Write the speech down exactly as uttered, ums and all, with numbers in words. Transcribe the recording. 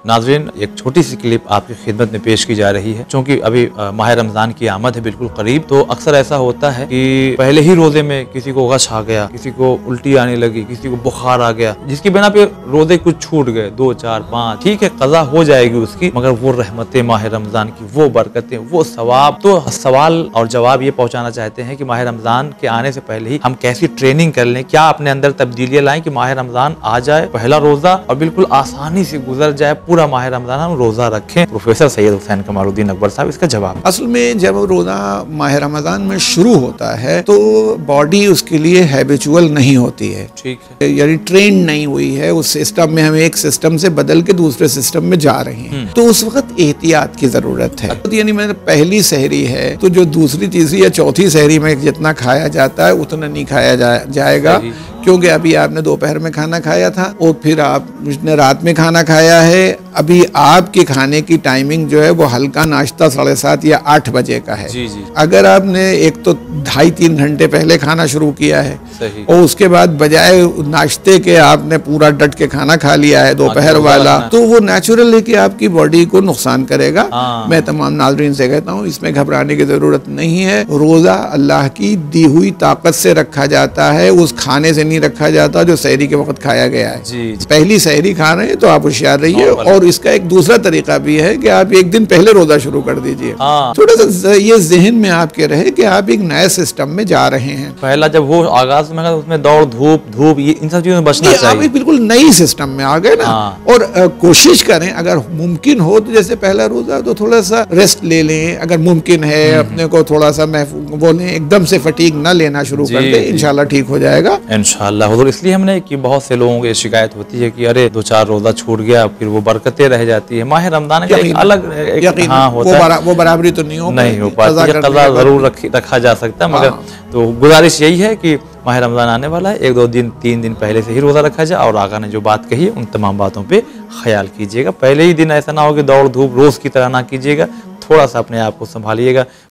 नाज़रीन, एक छोटी सी क्लिप आपकी खिदमत में पेश की जा रही है। क्योंकि अभी माह रमज़ान की आमद है बिल्कुल करीब, तो अक्सर ऐसा होता है कि पहले ही रोजे में किसी को गश आ गया, किसी को उल्टी आने लगी, किसी को बुखार आ गया, जिसकी बिना पे रोजे कुछ छूट गए, दो चार पाँच, ठीक है कज़ा हो जाएगी उसकी, मगर वो रहमतें माह रमज़ान की, वो बरकतें, वो सवाब। तो सवाल और जवाब ये पहुँचाना चाहते हैं कि माह रमज़ान के आने से पहले ही हम कैसी ट्रेनिंग कर लें, क्या अपने अंदर तब्दीलियाँ लाएं कि माह रमज़ान आ जाए, पहला रोजा और बिल्कुल आसानी से गुजर जाए, पूरा माह रमज़ान हम रोजा रखें। प्रोफेसर सैयद हुसैन कमारुद्दीन अकबर साहब, इसका जवाब। असल में जब रोजा माह रमज़ान में शुरू होता है तो बॉडी उसके लिए हैबिचुअल नहीं होती है, ठीक है, यानी ट्रेन नहीं हुई है उस सिस्टम में। हम एक सिस्टम से बदल के दूसरे सिस्टम में जा रहे हैं, तो उस वक्त एहतियात की जरूरत है। तो यानी मैंने पहली सहरी है तो जो दूसरी तीसरी या चौथी सहरी में जितना खाया जाता है उतना नहीं खाया जा, जाएगा, क्योंकि अभी आपने दोपहर में खाना खाया था और फिर आपने रात में खाना खाया है। अभी आपके खाने की टाइमिंग जो है वो हल्का नाश्ता साढ़े सात या आठ बजे का है। जी जी। अगर आपने एक तो ढाई तीन घंटे पहले खाना शुरू किया है सही, और उसके बाद बजाय नाश्ते के आपने पूरा डट के खाना खा लिया है दोपहर वाला, तो वो नेचुरल है कि आपकी बॉडी को नुकसान करेगा। मैं तमाम नाज़रीन से कहता हूँ इसमें घबराने की जरूरत नहीं है। रोजा अल्लाह की दी हुई ताकत से रखा जाता है, उस खाने से नहीं रखा जाता जो सहरी के वक्त खाया गया है। जी जी। पहली सहरी खा रहे हैं तो आप होशियार रहिए। और इसका एक दूसरा तरीका भी है कि आप एक दिन पहले रोजा शुरू कर दीजिए, थोड़ा सा ये जहन में आपके रहे कि आप एक नए सिस्टम में जा रहे हैं। पहला जब वो आगाज में उसमें दौड़ धूप धूप ये इन सब चीजों में बचना चाहिए। आप बिल्कुल नई सिस्टम में आ गए ना। और आ, कोशिश करें अगर मुमकिन हो तो जैसे पहला रोजा तो थोड़ा सा रेस्ट ले लें, अगर मुमकिन है अपने को थोड़ा सा महफूज वो लें, एकदम से फटीग ना लेना शुरू कर दें, इंशाल्लाह ठीक हो जाएगा इंशाल्लाह हुजूर। इसलिए हमने कि बहुत से लोगों की शिकायत होती है कि अरे दो चार रोजा छूट गया, फिर वो बरकतें रह जाती है। माह रमजान का एक अलग एक, हाँ, होता वो, बरा, वो बराबरी तो नहीं हो नहीं हो पाती, कज़ा जरूर रखा जा सकता है, मगर तो गुजारिश यही है कि माह रमजान आने वाला है, एक दो दिन तीन दिन पहले से ही रोजा रखा जाए। और आका ने जो बात कही है उन तमाम बातों पे ख्याल कीजिएगा। पहले ही दिन ऐसा ना हो कि दौड़ धूप रोज की तरह ना कीजिएगा, थोड़ा सा अपने आप को संभालिएगा।